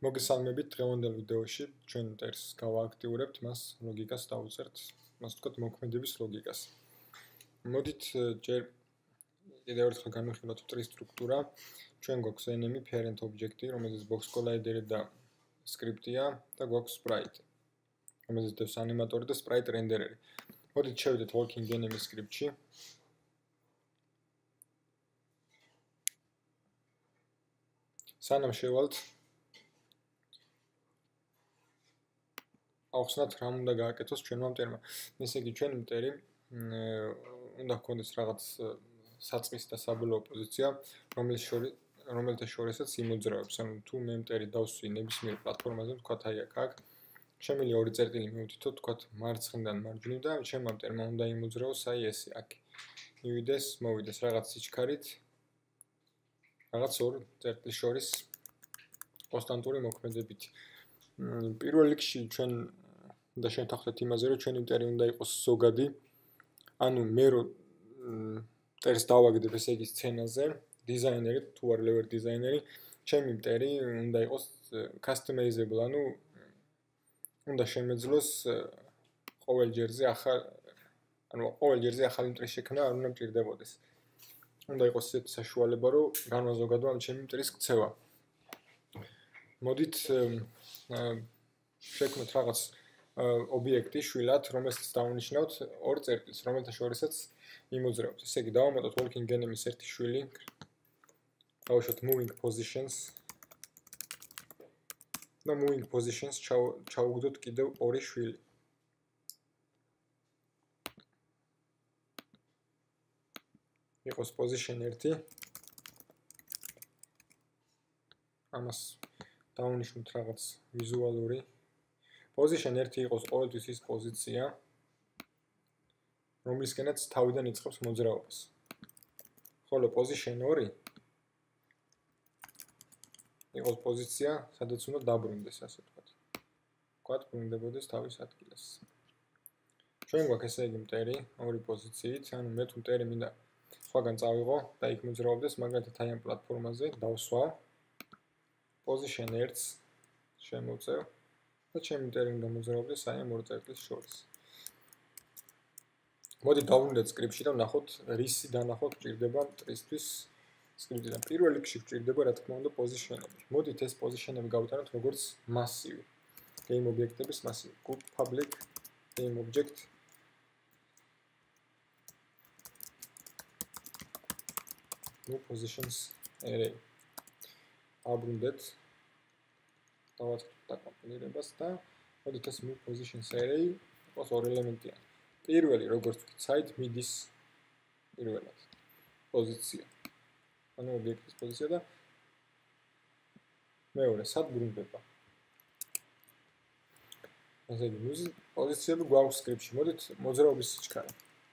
მოგესალმებით დღევანდელ ვიდეოში ჩვენ მტერს გავააქტიურებთ, მას ლოგიკას დავუწერთ, მას ვთქვათ მოქმედების ლოგიკას. მოდით ჯერ კიდევ ერთხელ განვიხილოთ მტრის სტრუქტურა. ჩვენ გვაქვს enemy parent object-ი, რომელზეც box collider და script-ია და გვაქვს sprite, რომელზეც დევს ანიმატორი და sprite renderer-ი. მოდით შევიდეთ working enemy script-ში. სანამ შევალთ ახსნათ რა უნდა გააკეთოს ჩვენმა მტერმა. ესე იგი ჩვენი მტერი უნდა ჰქონდეს რაღაც საწყისი და საბოლოო პოზიცია, რომელთა შორისაც იმოძრავებს. ანუ თუ მე მტერი დავსვი ნებისმიერ პლატფორმაზე, ვთქვათ აი აქ, შემიძლია ორი წერტილი მივდითოთ, ვთქვათ მარცხნიდან მარჯვნივ და ჩემმა მტერმა უნდა იმოძრავოს აი ესე აქ. მივიდეს, მოვიდეს რაღაც სიჩქარით, რაღაც ორ წერტილს შორის კონსტანტური მოქმედებით. პირველ რიგში ჩვენ და შევთანხმდეთ იმაზე, რომ ჩვენი მტერი უნდა იყოს ზოგადი. ანუ მე რო მტერს დავაგდებ, ესე იგი სცენაზე, დიზაინერი თუ არ level დიზაინერი, ჩემი მტერი უნდა იყოს customizable, ანუ უნდა შემეძლოს ყოველ ჯერზე ახალი მტრის შექმნა არ უნდა მჭირდებოდეს. უნდა იყოს ესეთი საშუალება, რომ განვაზოგადო ამ ჩემი მტრის ქცევა. მოდით შევქმნით რაღაც ობიექტი შვილად, რომელსაც დავუნიშნავთ ორ წერტილს, რომელთა შორისაც იმოძრავებს. ესე იგი, დავამატოთ working enemy-ის ერთი შვილი, დავუშვათ moving positions და moving positions ჩავუგდოთ კიდევ ორი შვილი. იყოს position 1. ამას დავუნიშნოთ რაღაც ვიზუალური. Position 1 იყოს ყოველთვის ის პოზიცია, რომლისკენაც თავიდან იწყებს მოძრაობას. ხოლო position 2 იყოს პოზიცია, სადაც უნდა დაბრუნდეს, ასე ვთქვათ. ვთქვათ, ბრუნდებოდეს თავის ადგილას. ჩვენ გვაქვს ესე იგი მტერი ორი პოზიციით, ანუ მე თუ მტერი მინდა სხვაგან წავიღო და იქ მოძრაობდეს, მაგალითად აი ამ პლატფორმაზე დავსვავ. Position 1-ს შემოვწევ და ჩემი მტერი უნდა მოძრაობდეს აი ამ ორ წერტილს შორის. მოდით დავუნდეთ სკრიპტში და ვნახოთ რისი დანახვა გვჭირდება მტრისთვის სკრიპტიდან. პირველ რიგში გვჭირდება რა თქმა უნდა პოზიშენები. მოდით ეს პოზიშენები გავიტანოთ როგორც მასივი. game ობიექტების მასივი. group public game object new positions array. აბრუნდეთ დავაწყოთ დაკომპილირებას და მოდით ეს new positions array იყოს ორი ელემენტიანი. პირველი როგორც ვთქვით, side middle-ის პირველად პოზიცია. ანუ ობიექტის პოზიცია და მეორე სად ბრუნდება. ესე იგი, მის პოზიციები გვაქვს სკრიპტში. მოდით მოძრაობის სიჩქარე.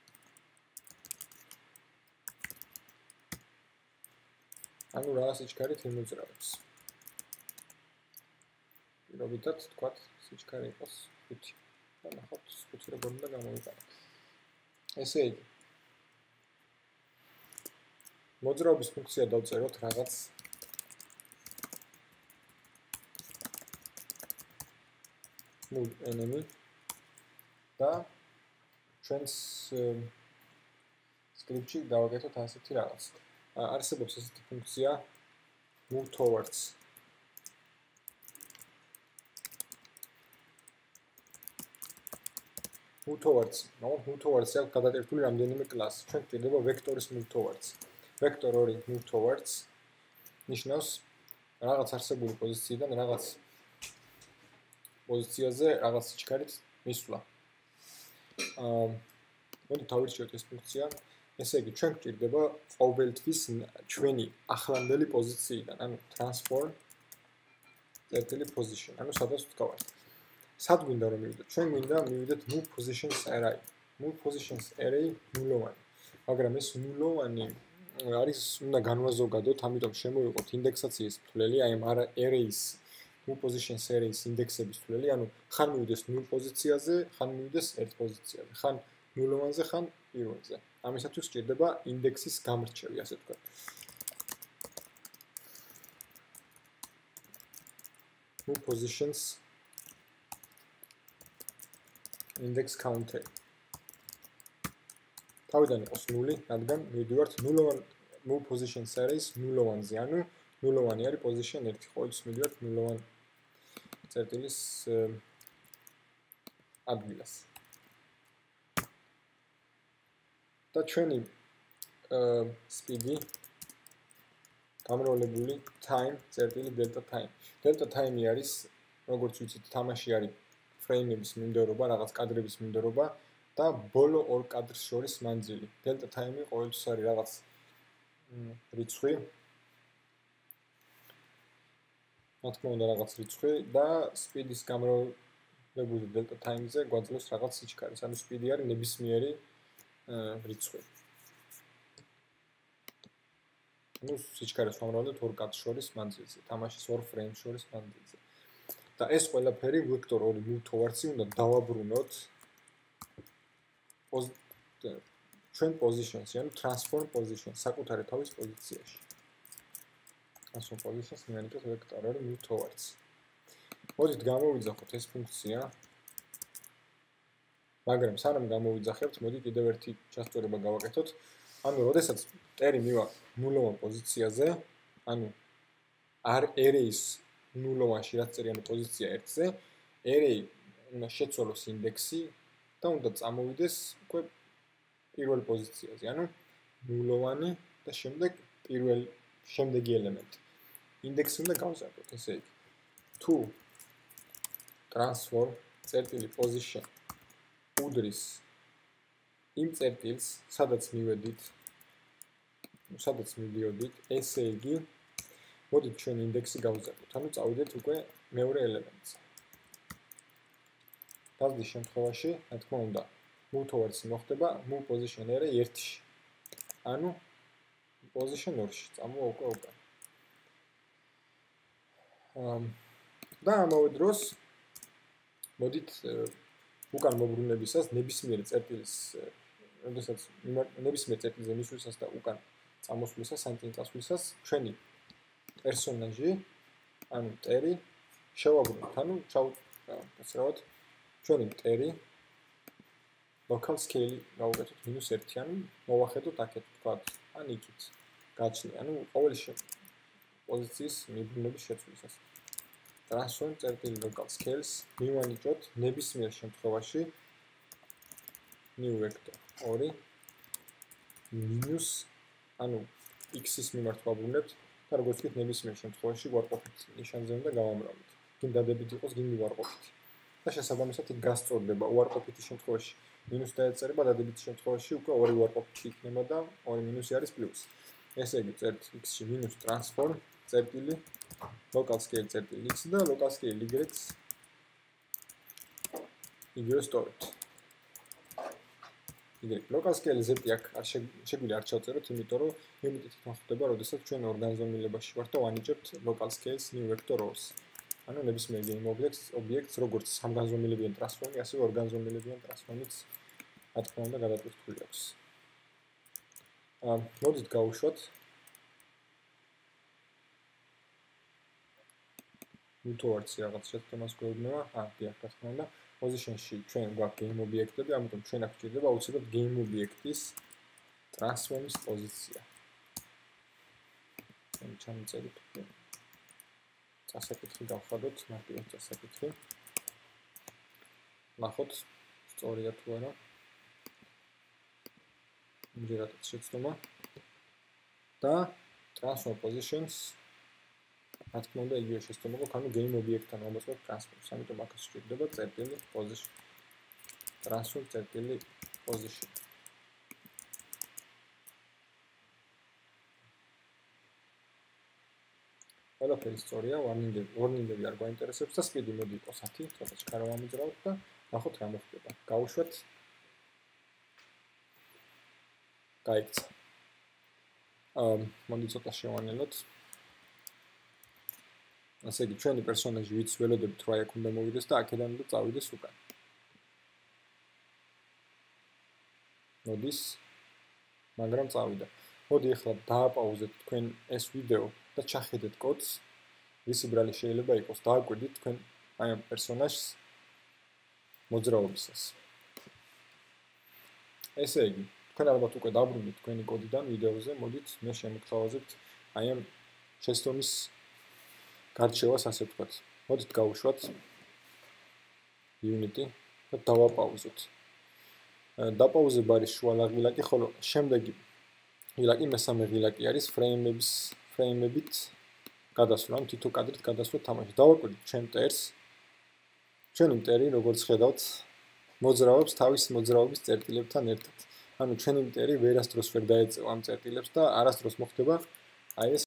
ანუ რა სიჩქარით იმოძრავებს. პირობითად ვთქვათ, სიჩქარე იყოს 5. და ნახოთ 5 როგორ უნდა გამოვიყენოთ. ესე იგი, მოძრაობის ფუნქცია დავწეროთ რაღაც move enemy და ჩვენს სკრიპტში დავაკეთოთ ასეთი რაღაც. არსებობს ესეთი ფუნქცია move towards. move towards. move towards-ი აქვს გადატვირთული რამდენიმე კლასი. ჩვენ გვჭირდება vector-ის move towards. vector 2 move towards ნიშნავს რაღაც არსებული პოზიციიდან რაღაც პოზიციაზე რაღაც სიჩქარით მისვლა. მოდით დავირჩიოთ ეს ფუნქცია. ესე იგი, ჩვენ გვჭირდება ყოველთვის ჩვენი ახლანდელი პოზიციიდან, ანუ transform წერტილი position, ანუ სადაც ვთქვათ. სად გვინდა რომ მივიდეთ? ჩვენ გვინდა მივიდეთ move positions array. move positions array ნულოვანი. მაგრამ ეს ნულოვანი არის უნდა განვაზოგადოთ, ამიტომ შემოვიღოთ ინდექსაციის თვლელი, აი ამ array-ის move positions array-ის ინდექსების თვლელი, ანუ ხან მივიდეს 0 პოზიციაზე, ხან მივიდეს 1 პოზიციაზე, ხან ნულოვანზე, ხან პირველზე. ამისათვის გვჭირდება ინდექსის გამრჩევი, ასე ვთქვათ. move positions index counter. თავიდან იყოს 0, რადგან მივდივართ ნულოვან move positions არის ნულოვანზე, ანუ ნულოვანი არის position 1. ყოველთვის მივდივართ ნულოვან წერტილის ადგილას. და ჩვენი speed-ი გამრავლებული time წერტილი delta time. Delta time-ი არის, როგორც ვიცით, თამაში არის ფრეიმების მიმდევრობა, რაღაც კადრების მიმდევრობა და ბოლო ორ კადრს შორის მანძილი. Delta time-ი ყოველთვის არის რაღაც რიცხვი. რა თქმა უნდა, რაღაც რიცხვი და speed-ის გამრავლებული delta time-ზე გვაძლევს რაღაც სიჩქარეს. ანუ speed-ი არის ნებისმიერი რიცხვი. ну სიჩქარეს ვამრავლებთ ორ კადრს შორის მანძილზე, თამაშის ორ ფრეიმს შორის მანძილზე. და ეს ყველაფერი vector 2 move towards-ი უნდა დავაბრუნოთ ჩვენ positions-ი, ანუ transform position საკუთარი თავის პოზიციაში. transform positions მიანიჭოთ vector 2 move towards. მოდით გამოვიძახოთ ეს ფუნქცია. მაგრამ სანამ გამოვიძახებთ, მოდი კიდევ ერთი ჩასწორება გავაკეთოთ. ანუ როდესაც ტერი მივა ნულოვან პოზიციაზე, ანუ array-ის ნულოვანში რაც წერია პოზიცია 1-ზე, array უნდა შეცვალოს ინდექსი და უნდა წამოვიდეს უკვე პირველ პოზიციაზე, ანუ ნულოვანი და შემდეგ შემდეგი ელემენტი. ინდექსი უნდა გავზარდოთ, ესე იგი. თუ transform წერტილი position უდრის იმ წერტილს, სადაც მივდიოდით, ესე იგი, მოდით ჩვენ ინდექსი გავზარდოთ, ანუ წავიდეთ უკვე მეორე ელემენტზე. დაზდის შემთხვევაში, რა თქმა უნდა, move towards მოხდება move position array 1-ში. ანუ position 2-ში წამოვა უკვე უკან. და ამავე დროს მოდით უკან მოbrunებისას ნებისმიერ წერტილის, როდესაც ნებისმიერ წერტილზე მისვლისას და უკან წამოსვლისას, ან წინ წასვლისას, ჩვენი პერსონაჟი, ანუ ტერი შევაბრუნოთ, ანუ ჩავწეროთ ჩვენი ტერი local scale გავუკეთოთ -1, ანუ მოვახედოთ აქეთ, ვთქვათ, ან იქით. გაჩნია, ანუ ყოველი პოზიციის მიბრუნების შეცვლისას. transform წერტილი local scales მივანიჭოთ ნებისმიერ შემთხვევაში new vector 2 minus ანუ x-ის მიმართ ვაბრუნებთ და როგორც ვთქვით ნებისმიერ შემთხვევაში ვარყოფით ნიშანზე უნდა გავამრავლოთ. გინ დადებით იყოს, გინ ვარყოფით. და შესაბამისად იქ გასწორდება უარყოფითი შემთხვევაში მინუს დაეწერება, დადებითი შემთხვევაში უკვე ორი უარყოფითი იქნება და ორი მინუსი არის პლუსი. ესე იგი წერთ x-ში minus transform წერტილი local scale წერტილი x და local scale y-ს იგივე სწორედ. local scale z-ი აქ შეგვიძლია არ ჩავწეროთ, იმიტომ რომ unit-ით მოხდება, როდესაც ჩვენ ორ განზომილებაში ვართ და ვანიჭებთ local scale-ს new vector 2-ს. ანუ ნებისმიერ game objects, როგორც სამგანზომილებიან ტრანსფორმი, ასევე ორგანზომილებიან ტრანსფორმიც, რა თქმა უნდა, გადატვირთული აქვს. მოდით გავუშვათ move towards რაღაც შეცდომას გვეუბნება. დიახ, რა თქმა უნდა, position-ში ჩვენ გვაქვს game object-ები, ამიტომ ჩვენ აქ გვჭირდება აუცილებლად game object-ის transform-ის პოზიცია. ჩამოწერით. წასაკითხი გავხადოთ, მარტივად წასაკითხი. ნახოთ, სწორია თუ არა. მიგერატეთ შეცდომა. და transform positions რა თქმა უნდა იგივე შეცდომა გვაქვს, ანუ game object-თან ამოწმოთ transform-ს, ამიტომ აქ შეგვიძლია წერტილი position. transform წერტილი position. ყველაფერი სწორია, warning-ები არ გვაინტერესებს და speed-ი მოდი იყოს 10, თორე ჩქარა ვამოძრავოთ და ნახოთ რა მოხდება. გავუშვათ. გაიქცა. მოდი ცოტა შევანელოთ. ასე იგი, ჩვენი პერსონაჟი ვიც ველოდებით რა აქ უნდა მოვიდეს და აქედან უნდა წავიდეს უკან. მოდის, მაგრამ წავიდა. მოდი ახლა დააპაუზეთ თქვენ ეს ვიდეო და ჩახედეთ კოდს რისი ბრალი შეიძლება იყოს. დააკვირდით თქვენ აი ამ პერსონაჟს მოძრაობისას. ესე იგი, თქვენ ალბათ უკვე დაბრუნდით თქვენი კოდიდან ვიდეოზე, მოდით მე შემოგთავაზებთ აი ამ შეცდომის გარჩევას, ასე ვთქვათ. მოდით გავუშვათ Unity და დავაპაუზოთ. დაპაუზება არის შუა ლაღილაკი, ხოლო შემდეგი ღილაკი, მესამე ღილაკი არის ფრეიმებით გადასვლა, თითო კადრით გადასვლა თამაში. დავაკვირდით ჩვენ მტერს. ჩვენი მტერი, როგორც ხედავთ, მოძრაობს თავის მოძრაობის წერტილებთან ერთად. ანუ ჩვენი მტერი ვერასდროს ვერ დაეწევა ამ წერტილებს და არასდროს მოხდება აი ეს